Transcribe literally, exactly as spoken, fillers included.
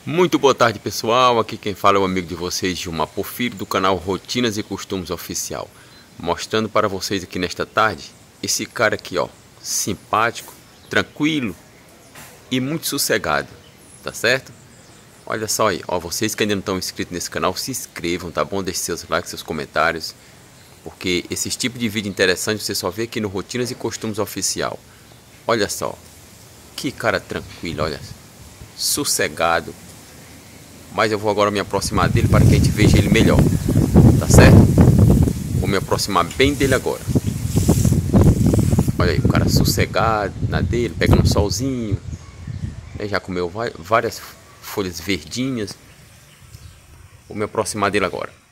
Muito boa tarde, pessoal, aqui quem fala é o amigo de vocês, Gilmar Porfírio, do canal Rotinas e Costumes Oficial, mostrando para vocês aqui nesta tarde, esse cara aqui, ó, simpático, tranquilo e muito sossegado, tá certo? Olha só aí, ó, vocês que ainda não estão inscritos nesse canal, se inscrevam, tá bom? Deixe seus likes, seus comentários, porque esses tipos de vídeo interessantes você só vê aqui no Rotinas e Costumes Oficial. Olha só, que cara tranquilo, olha, sossegado. Mas eu vou agora me aproximar dele para que a gente veja ele melhor, tá certo? Vou me aproximar bem dele agora. Olha aí, o cara sossegado na dele, pegando um solzinho, né? Já comeu várias folhas verdinhas. Vou me aproximar dele agora.